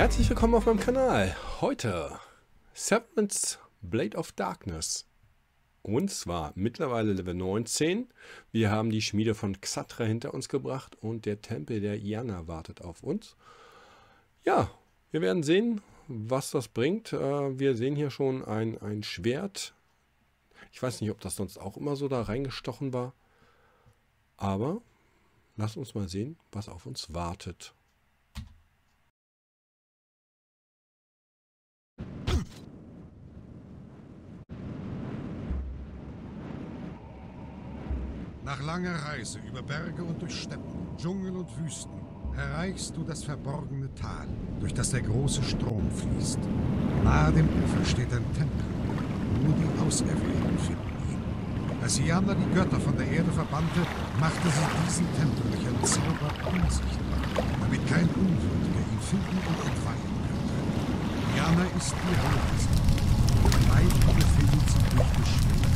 Herzlich willkommen auf meinem Kanal. Heute Seven's Blade of Darkness. Und zwar mittlerweile Level 19. Wir haben die Schmiede von Xatra hinter uns gebracht und der Tempel der Iana wartet auf uns. Ja, wir werden sehen, was das bringt. Wir sehen hier schon ein Schwert. Ich weiß nicht, ob das sonst auch immer so da reingestochen war. Aber lasst uns mal sehen, was auf uns wartet. Nach langer Reise über Berge und durch Steppen, Dschungel und Wüsten erreichst du das verborgene Tal, durch das der große Strom fließt. Nahe dem Ufer steht ein Tempel. Nur die Auserwählten finden ihn. Als Iana die Götter von der Erde verbannte, machte sie diesen Tempel durch einen Zauber unsichtbar, damit kein Unwürdiger ihn finden und entweihen könnte. Iana ist die Heilige. Weit befindet sie durch beschwertes.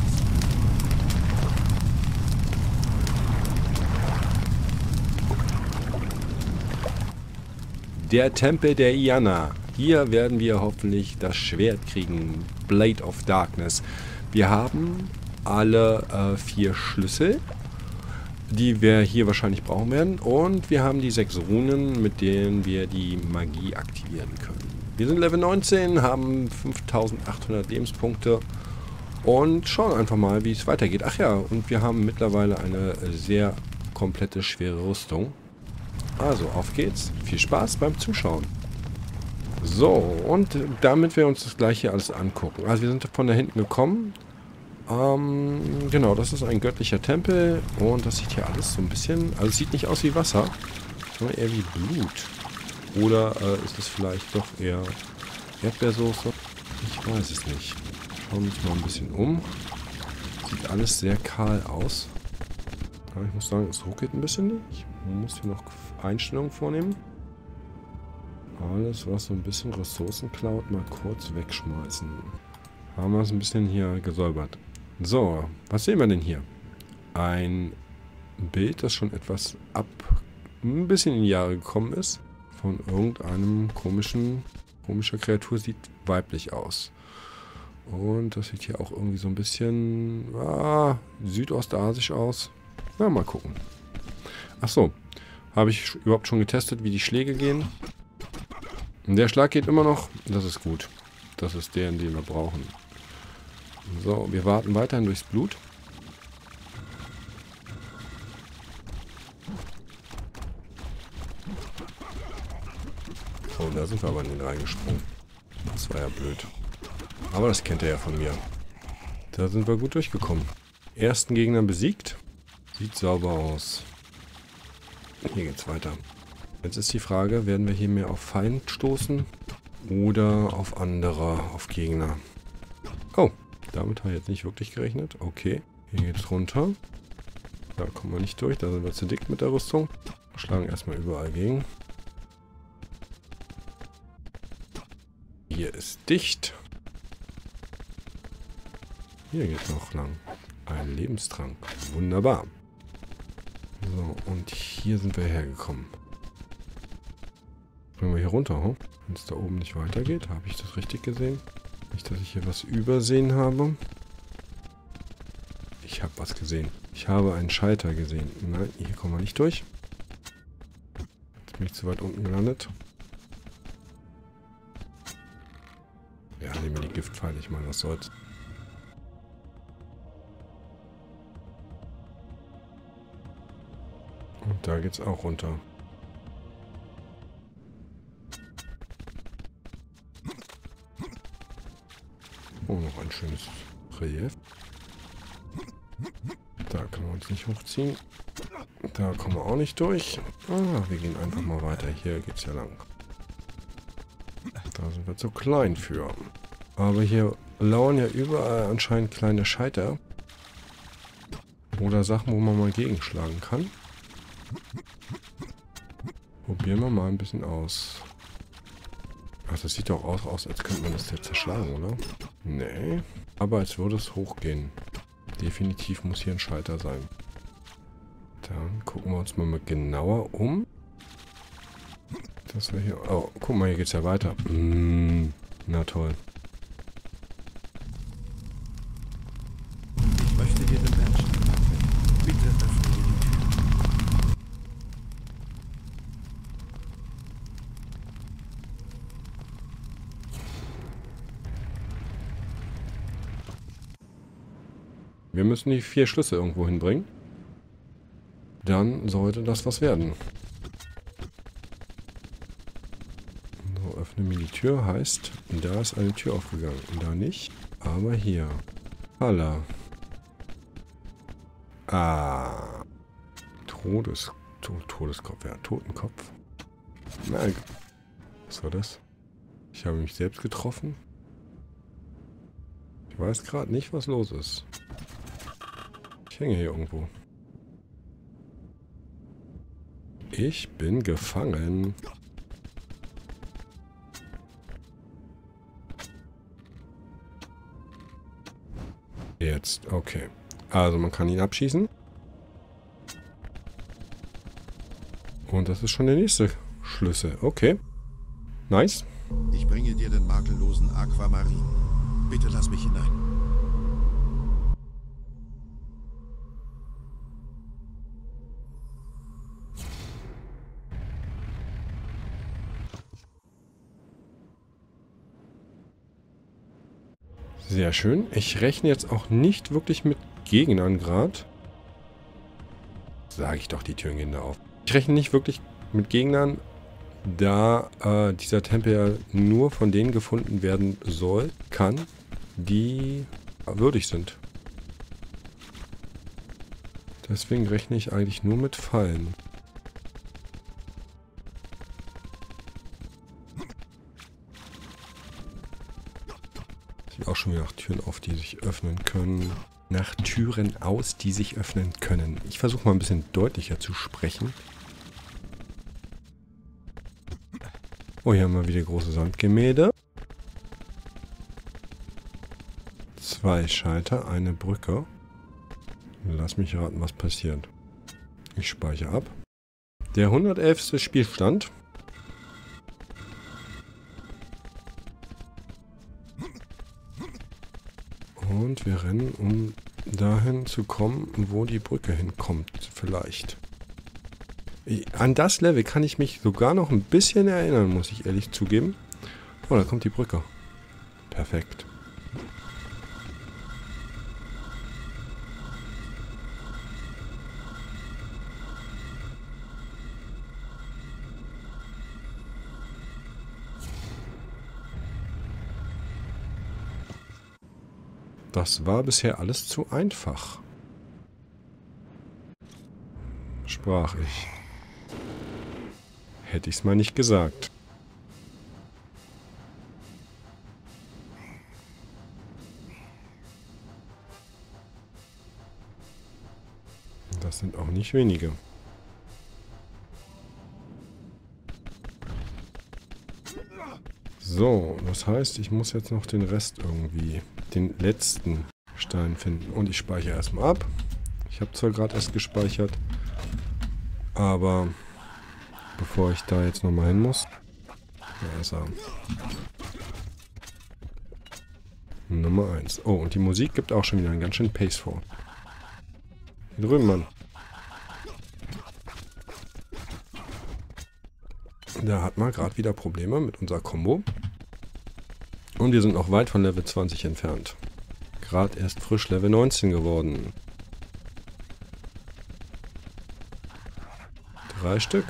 Der Tempel der Iana. Hier werden wir hoffentlich das Schwert kriegen. Blade of Darkness. Wir haben alle 4 Schlüssel, die wir hier wahrscheinlich brauchen werden. Und wir haben die 6 Runen, mit denen wir die Magie aktivieren können. Wir sind Level 19, haben 5800 Lebenspunkte. Und schauen einfach mal, wie es weitergeht. Ach ja, und wir haben mittlerweile eine sehr komplette schwere Rüstung. Also, auf geht's. Viel Spaß beim Zuschauen. So, und damit wir uns das gleich hier alles angucken. Also, wir sind von da hinten gekommen. Genau, das ist ein göttlicher Tempel. Und das sieht hier alles so ein bisschen... Also, es sieht nicht aus wie Wasser, sondern eher wie Blut. Oder ist es vielleicht doch eher Erdbeersoße? Ich weiß es nicht. Schauen wir uns mal ein bisschen um. Sieht alles sehr kahl aus. Aber ich muss sagen, es ruckelt ein bisschen. Ich muss hier noch Einstellungen vornehmen. Alles, was so ein bisschen Ressourcen klaut, mal kurz wegschmeißen. Haben wir es ein bisschen hier gesäubert. So, was sehen wir denn hier? Ein Bild, das schon etwas ein bisschen in die Jahre gekommen ist. Von irgendeinem komischer Kreatur, sieht weiblich aus. Und das sieht hier auch irgendwie so ein bisschen südostasisch aus. Na, mal gucken. Ach so. Habe ich überhaupt schon getestet, wie die Schläge gehen? Der Schlag geht immer noch. Das ist gut. Das ist der, den wir brauchen. So, wir warten weiterhin durchs Blut. Oh, da sind wir aber in den reingesprungen. Das war ja blöd. Aber das kennt er ja von mir. Da sind wir gut durchgekommen. Ersten Gegner besiegt. Sieht sauber aus. Hier geht's weiter. Jetzt ist die Frage, werden wir hier mehr auf Feind stoßen oder auf andere, auf Gegner? Oh, damit habe ich jetzt nicht wirklich gerechnet. Okay, hier geht's runter. Da kommen wir nicht durch, da sind wir zu dick mit der Rüstung. Schlagen erstmal überall gegen. Hier ist dicht. Hier geht's noch lang. Ein Lebenstrank. Wunderbar. So, und hier sind wir hergekommen. Springen wir hier runter, hm? Wenn es da oben nicht weitergeht. Habe ich das richtig gesehen? Nicht, dass ich hier was übersehen habe. Ich habe was gesehen. Ich habe einen Schalter gesehen. Nein, hier kommen wir nicht durch. Jetzt bin ich zu weit unten gelandet. Ja, nehmen wir die Giftpfeile. Ich meine, was soll's. Und da geht's auch runter. Oh, noch ein schönes Relief. Da können wir uns nicht hochziehen. Da kommen wir auch nicht durch. Ah, wir gehen einfach mal weiter. Hier geht's ja lang. Da sind wir zu klein für. Aber hier lauern ja überall anscheinend kleine Scheiter. Oder Sachen, wo man mal gegenschlagen kann. Probieren wir mal ein bisschen aus. Ach, das sieht doch aus, als könnte man das jetzt zerschlagen, oder? Nee. Aber als würde es hochgehen. Definitiv muss hier ein Schalter sein. Dann gucken wir uns mal genauer um. Das war hier. Oh, guck mal, hier geht's ja weiter. Na toll. Ich möchte dir den Menschen. Bitte öffne die Tür. Wir müssen die 4 Schlüssel irgendwo hinbringen. Dann sollte das was werden. So, öffne mir die Tür. Heißt, da ist eine Tür aufgegangen. Da nicht, aber hier. Halla. Ah. Todeskopf, ja, Totenkopf. Nein. Was war das? Ich habe mich selbst getroffen. Ich weiß gerade nicht, was los ist. Ich hänge hier irgendwo. Ich bin gefangen. Jetzt, okay. Also man kann ihn abschießen. Und das ist schon der nächste Schlüssel. Okay. Nice. Ich bringe dir den makellosen Aquamarin. Bitte lass mich hinein. Sehr schön. Ich rechne jetzt auch nicht wirklich mit Gegnern gerade. Sage ich doch, die Türen gehen da auf. Ich rechne nicht wirklich mit Gegnern, da dieser Tempel ja nur von denen gefunden werden kann, die würdig sind. Deswegen rechne ich eigentlich nur mit Fallen. Sieht auch schon wieder nach Türen auf, die sich öffnen können. Nach Türen aus, die sich öffnen können. Ich versuche mal ein bisschen deutlicher zu sprechen. Oh, hier haben wir wieder große Sandgemälde. 2 Schalter, eine Brücke. Lass mich raten, was passiert. Ich speichere ab. Der 111. Spielstand. Und wir rennen, um dahin zu kommen, wo die Brücke hinkommt, vielleicht. An das Level kann ich mich sogar noch ein bisschen erinnern, muss ich ehrlich zugeben. Oh, da kommt die Brücke. Perfekt. Das war bisher alles zu einfach. Sprach ich. Hätte ich's mal nicht gesagt. Das sind auch nicht wenige. So, das heißt, ich muss jetzt noch den Rest irgendwie, den letzten Stein finden. Und ich speichere erstmal ab. Ich habe zwar gerade erst gespeichert, aber bevor ich da jetzt nochmal hin muss. Da ist er. Nummer 1. Oh, und die Musik gibt auch schon wieder einen ganz schönen Pace vor. Hier drüben, Mann. Da hat man gerade wieder Probleme mit unserer Combo. Und wir sind noch weit von Level 20 entfernt. Gerade erst frisch Level 19 geworden. 3 Stück.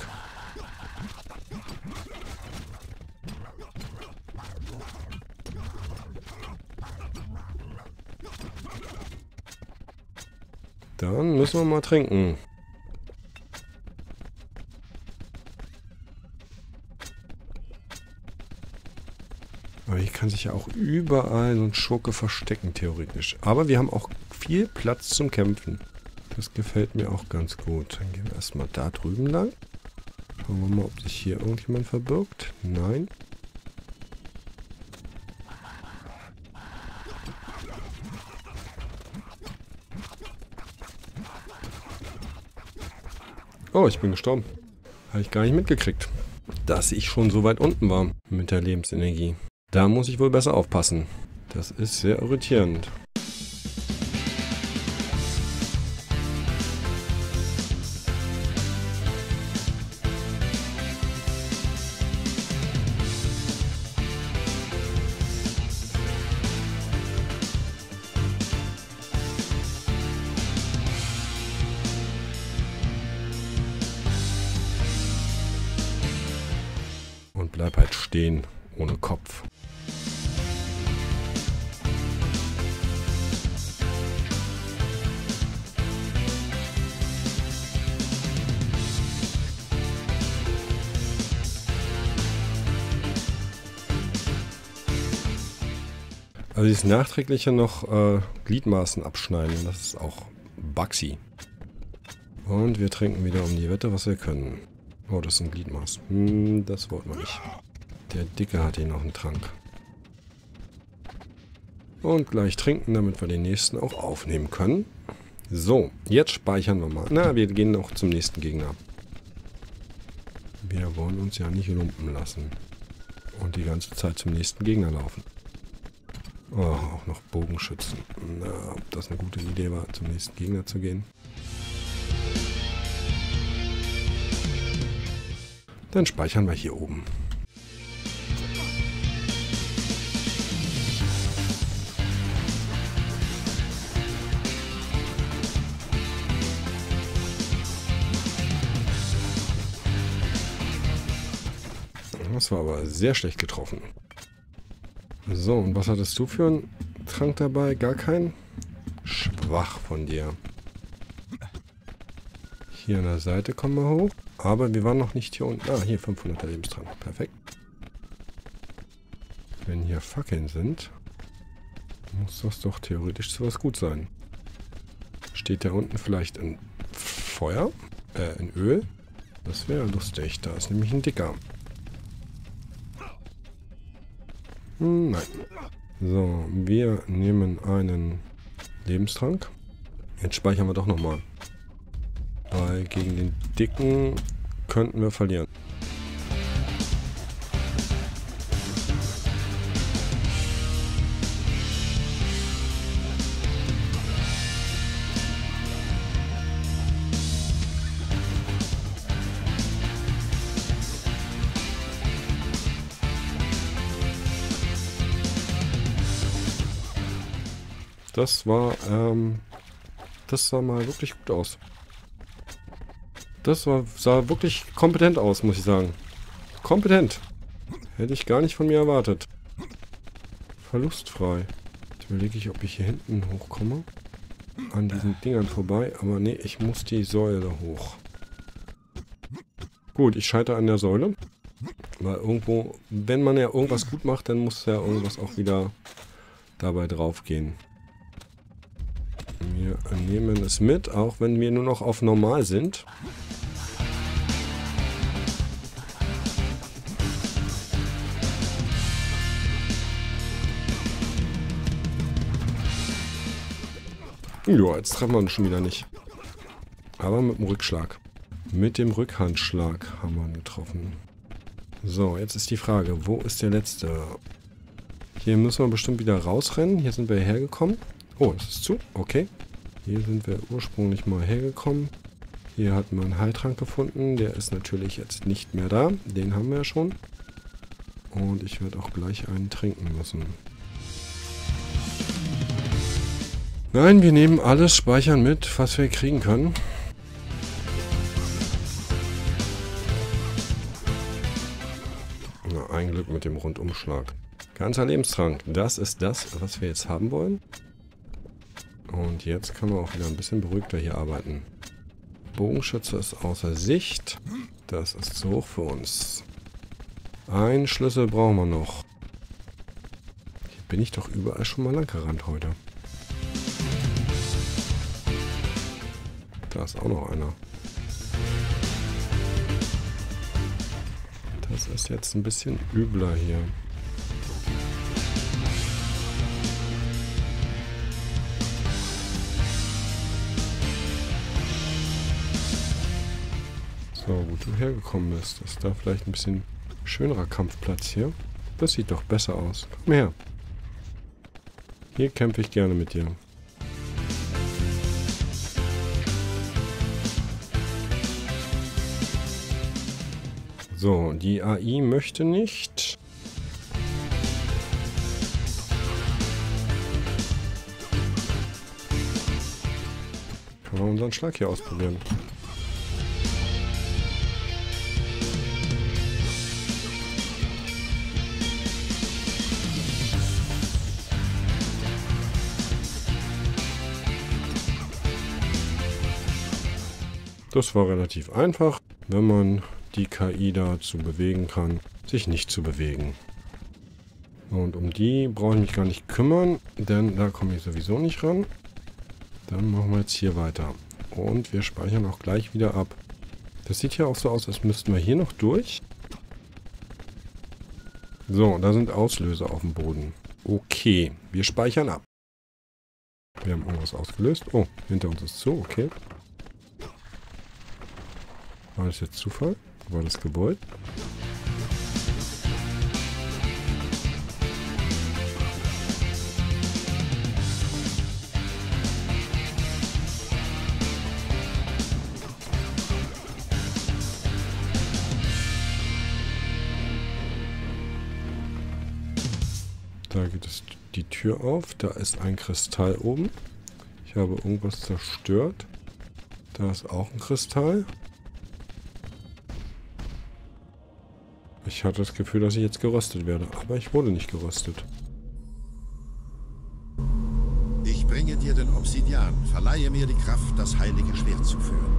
Dann müssen wir mal trinken. Aber hier kann sich ja auch überall so ein Schurke verstecken, theoretisch. Aber wir haben auch viel Platz zum Kämpfen. Das gefällt mir auch ganz gut. Dann gehen wir erstmal da drüben lang. Schauen wir mal, ob sich hier irgendjemand verbirgt. Nein. Oh, ich bin gestorben. Habe ich gar nicht mitgekriegt. dass ich schon so weit unten war mit der Lebensenergie. Da muss ich wohl besser aufpassen. Das ist sehr irritierend. Und bleib halt stehen, ohne Kopf. Also dieses nachträgliche noch Gliedmaßen abschneiden, das ist auch Baxi. Und wir trinken wieder um die Wette, was wir können. Oh, das ist ein Gliedmaß. Das wollten wir nicht. Der Dicke hat hier noch einen Trank. Und gleich trinken, damit wir den nächsten auch aufnehmen können. So, jetzt speichern wir mal. Na, wir gehen noch zum nächsten Gegner. Wir wollen uns ja nicht lumpen lassen. Und die ganze Zeit zum nächsten Gegner laufen. Oh, auch noch Bogenschützen. Na, ob das eine gute Idee war, zum nächsten Gegner zu gehen. Dann speichern wir hier oben. Das war aber sehr schlecht getroffen. So, und was hattest du für einen Trank dabei? Gar keinen? Schwach von dir. Hier an der Seite kommen wir hoch. Aber wir waren noch nicht hier unten. Ah, hier 500er Lebenstrank. Perfekt. Wenn hier Fackeln sind, muss das doch theoretisch zu was gut sein. Steht da unten vielleicht ein Feuer? In Öl? Das wäre lustig. Da ist nämlich ein Dicker. Nein. So, wir nehmen einen Lebenstrank. Jetzt speichern wir doch nochmal. Weil gegen den Dicken könnten wir verlieren. Das sah mal wirklich gut aus. Sah wirklich kompetent aus, muss ich sagen. Kompetent. Hätte ich gar nicht von mir erwartet. Verlustfrei. Jetzt überlege ich, ob ich hier hinten hochkomme. An diesen Dingern vorbei. Aber nee, ich muss die Säule hoch. Gut, ich scheitere an der Säule. Weil irgendwo, wenn man ja irgendwas gut macht, dann muss ja irgendwas auch wieder dabei drauf gehen. Wir nehmen es mit, auch wenn wir nur noch auf normal sind. Ja, jetzt treffen wir uns schon wieder nicht. Aber mit dem Rückschlag. Mit dem Rückhandschlag haben wir ihn getroffen. So, jetzt ist die Frage, wo ist der letzte? Hier müssen wir bestimmt wieder rausrennen. Hier sind wir hergekommen. Oh, es ist zu. Okay. Hier sind wir ursprünglich mal hergekommen. Hier hatten wir einen Heiltrank gefunden. Der ist natürlich jetzt nicht mehr da. Den haben wir ja schon. Und ich werde auch gleich einen trinken müssen. Nein, wir nehmen alles Speichern mit, was wir kriegen können. Na, ein Glück mit dem Rundumschlag. Ganzer Lebenstrank. Das ist das, was wir jetzt haben wollen. Und jetzt können wir auch wieder ein bisschen beruhigter hier arbeiten. Bogenschütze ist außer Sicht. Das ist zu hoch für uns. Einen Schlüssel brauchen wir noch. Hier bin ich doch überall schon mal lang gerannt heute. Da ist auch noch einer. Das ist jetzt ein bisschen übler hier. So, wo du hergekommen bist, dass da vielleicht ein bisschen Schönerer Kampfplatz hier. Das sieht doch besser aus. Komm her. Hier kämpfe ich gerne mit dir. So, die AI möchte nicht. Können wir unseren Schlag hier ausprobieren. Das war relativ einfach, wenn man die KI dazu bewegen kann, sich nicht zu bewegen. Und um die brauche ich mich gar nicht kümmern, denn da komme ich sowieso nicht ran. Dann machen wir jetzt hier weiter. Und wir speichern auch gleich wieder ab. Das sieht ja auch so aus, als müssten wir hier noch durch. So, da sind Auslöser auf dem Boden. Okay, wir speichern ab. Wir haben irgendwas ausgelöst. Oh, hinter uns ist zu, okay. War das jetzt Zufall? War das Gebäude? Da geht es die Tür auf. Da ist ein Kristall oben. Ich habe irgendwas zerstört. Da ist auch ein Kristall. Ich hatte das Gefühl, dass ich jetzt geröstet werde, aber ich wurde nicht geröstet. Ich bringe dir den Obsidian. Verleihe mir die Kraft, das heilige Schwert zu führen.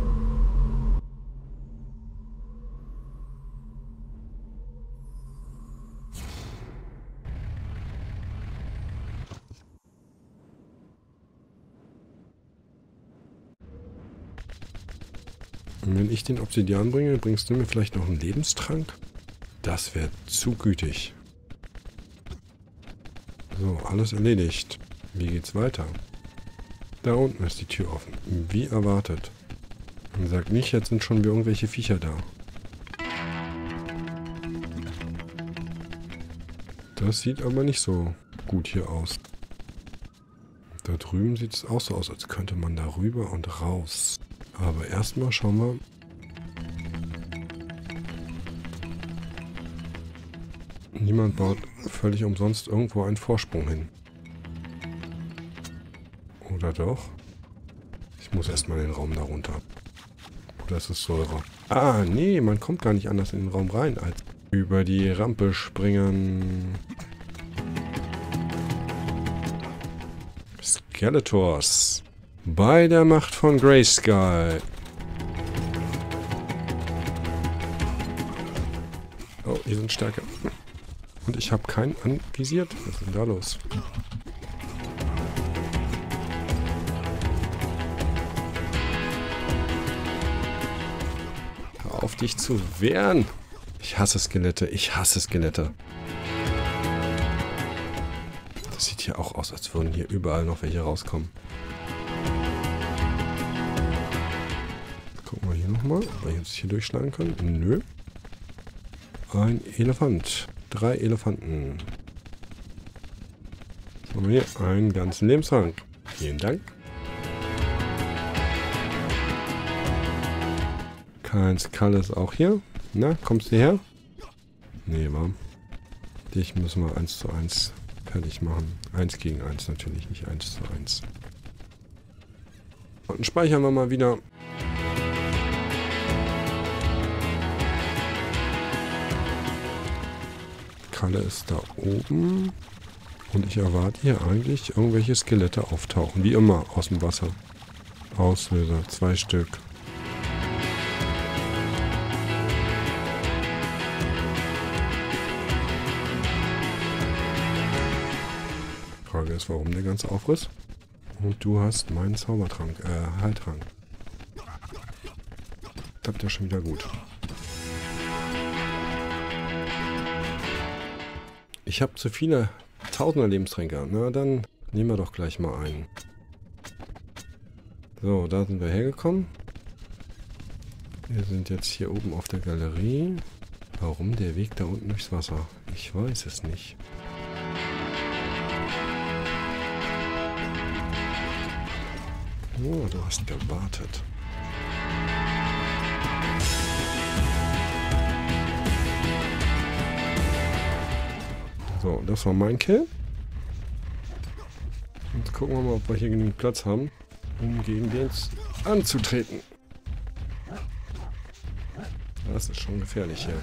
Und wenn ich den Obsidian bringe, bringst du mir vielleicht noch einen Lebenstrank? Das wäre zu gütig. So, alles erledigt. Wie geht's weiter? Da unten ist die Tür offen. Wie erwartet. Und sag nicht, jetzt sind schon wieder irgendwelche Viecher da. Das sieht aber nicht so gut hier aus. Da drüben sieht es auch so aus, als könnte man da rüber und raus. Aber erstmal schauen wir. Niemand baut völlig umsonst irgendwo einen Vorsprung hin. Oder doch? Ich muss erstmal in den Raum da runter. Oder ist es Säure? Ah, nee, man kommt gar nicht anders in den Raum rein, als über die Rampe springen. Skeletors. Bei der Macht von Grayskull. Oh, die sind stärker. Und ich habe keinen anvisiert. Was ist denn da los? Hör auf, dich zu wehren. Ich hasse Skelette. Ich hasse Skelette. Das sieht hier auch aus, als würden hier überall noch welche rauskommen. Gucken wir hier nochmal, ob wir jetzt hier durchschlagen können. Nö. Ein Elefant. 3 Elefanten. Was haben wir hier? Einen ganzen Lebenstrank. Vielen Dank. Kein Skull ist auch hier. Na, kommst du her? Nee, warm. Dich müssen wir 1:1 fertig machen. 1 gegen 1 natürlich, nicht 1:1. Und speichern wir mal wieder. Kalle ist da oben. Und ich erwarte hier eigentlich irgendwelche Skelette auftauchen. Wie immer aus dem Wasser. Auslöser, 2 Stück. Frage ist, warum der ganze Aufriss? Und du hast meinen Zaubertrank, Heiltrank. Klappt ja schon wieder gut. Ich habe zu viele Tausender Lebenstränke. Na, dann nehmen wir doch gleich mal einen. So, da sind wir hergekommen. Wir sind jetzt hier oben auf der Galerie. Warum der Weg da unten durchs Wasser? Ich weiß es nicht. Oh, du hast gewartet. So, das war mein Kill. Jetzt gucken wir mal, ob wir hier genügend Platz haben, um gegen den anzutreten. Das ist schon gefährlich hier.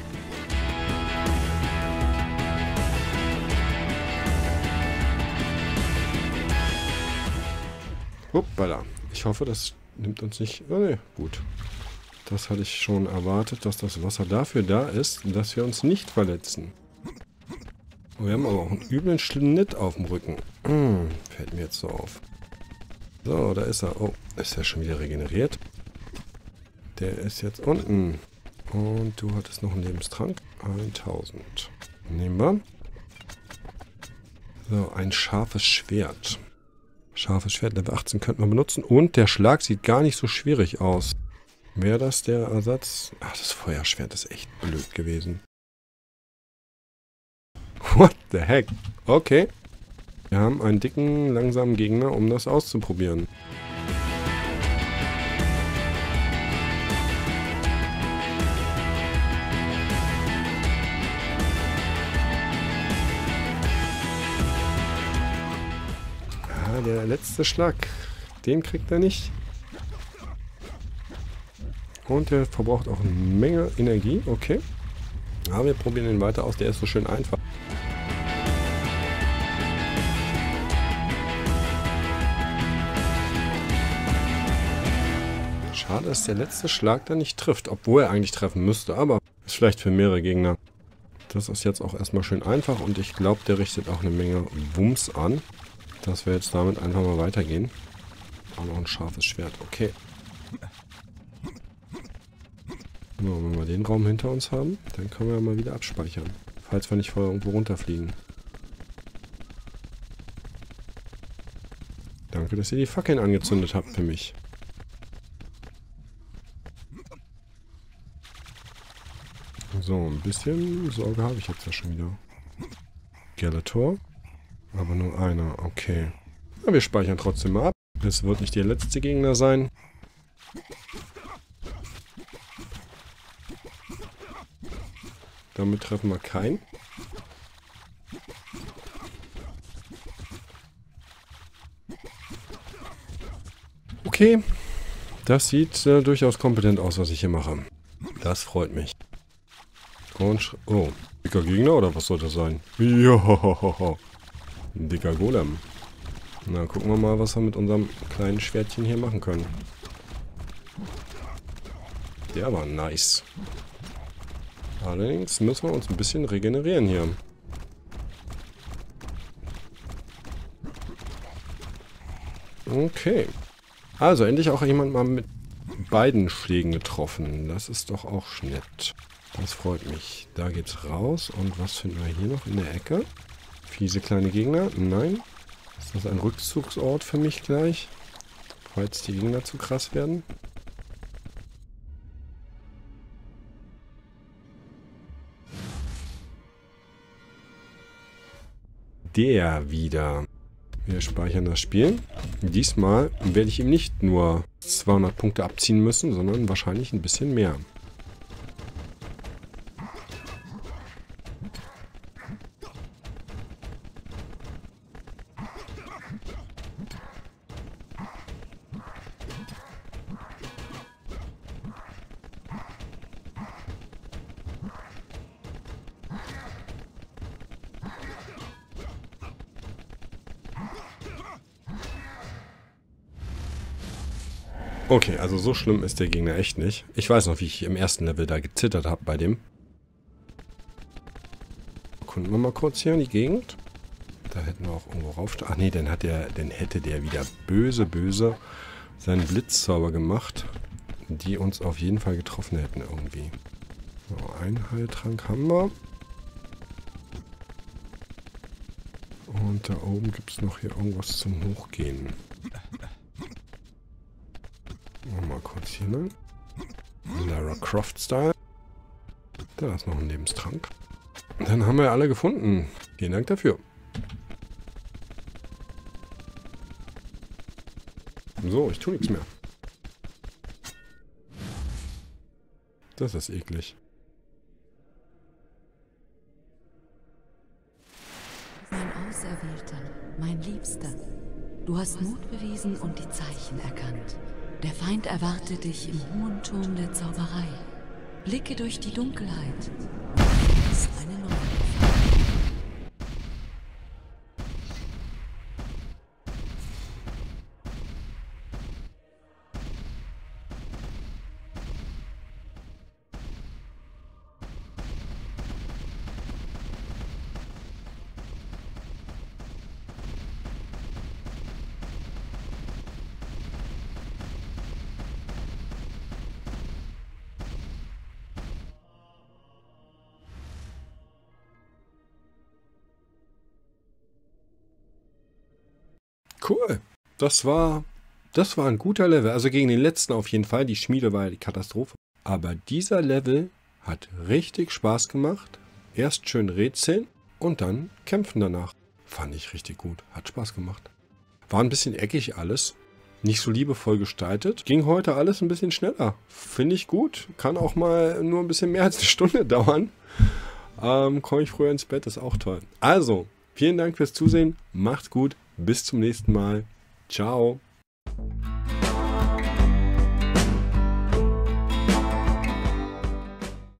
Hoppala. Ich hoffe, das nimmt uns nicht... Oh ne, gut. Das hatte ich schon erwartet, dass das Wasser dafür da ist, dass wir uns nicht verletzen. Wir haben aber auch einen üblen Schnitt auf dem Rücken. Fällt mir jetzt so auf. So, da ist er. Oh, ist er schon wieder regeneriert? Der ist jetzt unten. Und du hattest noch einen Lebenstrank. 1000. Nehmen wir. So, ein scharfes Schwert. Scharfes Schwert, Level 18 könnten wir benutzen. Und der Schlag sieht gar nicht so schwierig aus. Wäre das der Ersatz? Ach, das Feuerschwert ist echt blöd gewesen. What the heck? Okay. Wir haben einen dicken, langsamen Gegner, um das auszuprobieren. Ah, der letzte Schlag. Den kriegt er nicht. Und der verbraucht auch eine Menge Energie. Okay. Aber wir probieren ihn weiter aus. Der ist so schön einfach. Schade, dass der letzte Schlag da nicht trifft. Obwohl er eigentlich treffen müsste. Aber ist vielleicht für mehrere Gegner. Das ist jetzt auch erstmal schön einfach. Und ich glaube, der richtet auch eine Menge Wumms an. Dass wir jetzt damit einfach mal weitergehen. Auch noch ein scharfes Schwert. Okay. So, wenn wir den Raum hinter uns haben, dann können wir mal wieder abspeichern. Falls wir nicht vorher irgendwo runterfliegen. Danke, dass ihr die Fackeln angezündet habt für mich. So, ein bisschen Sorge habe ich jetzt ja schon wieder. Skeletor. Aber nur einer, okay. Ja, wir speichern trotzdem mal ab. Es wird nicht der letzte Gegner sein. Damit treffen wir keinen. Okay. Das sieht durchaus kompetent aus, was ich hier mache. Das freut mich. Und oh, dicker Gegner oder was soll das sein? Johohoho. Ein dicker Golem. Na, gucken wir mal, was wir mit unserem kleinen Schwertchen hier machen können. Der war nice. Allerdings müssen wir uns ein bisschen regenerieren hier. Okay. Also endlich auch jemand mal mit beiden Schlägen getroffen. Das ist doch auch nett. Das freut mich. Da geht's raus. Und was finden wir hier noch in der Ecke? Fiese kleine Gegner? Nein. Ist das ein Rückzugsort für mich gleich? Falls die Gegner zu krass werden? Der wieder. Wir speichern das Spiel. Diesmal werde ich ihm nicht nur 200 Punkte abziehen müssen, sondern wahrscheinlich ein bisschen mehr. Okay, also so schlimm ist der Gegner echt nicht. Ich weiß noch, wie ich im ersten Level da gezittert habe bei dem. Gucken wir mal kurz hier in die Gegend. Da hätten wir auch irgendwo raufstehen. Ach nee, dann hätte der wieder böse seinen Blitzzauber gemacht, die uns auf jeden Fall getroffen hätten irgendwie. So, einen Heiltrank haben wir. Und da oben gibt es noch hier irgendwas zum Hochgehen. Mal kurz hier lang. Lara Croft Style. Da ist noch ein Lebenstrank. Dann haben wir alle gefunden. Vielen Dank dafür. So, ich tue nichts mehr. Das ist eklig. Mein Auserwählter, mein Liebster. Du hast Mut bewiesen und die Zeichen erkannt. Der Feind erwartet dich im hohen Turm der Zauberei. Blicke durch die Dunkelheit. Das ist eine neue Gefahr. Cool. Das war ein guter Level. Also gegen den letzten auf jeden Fall. Die Schmiede war ja die Katastrophe. Aber dieser Level hat richtig Spaß gemacht. Erst schön rätseln und dann kämpfen danach. Fand ich richtig gut. Hat Spaß gemacht. War ein bisschen eckig alles. Nicht so liebevoll gestaltet. Ging heute alles ein bisschen schneller. Finde ich gut. Kann auch mal nur ein bisschen mehr als eine Stunde dauern. Komme ich früher ins Bett, ist auch toll. Also, vielen Dank fürs Zusehen. Macht's gut. Bis zum nächsten Mal. Ciao.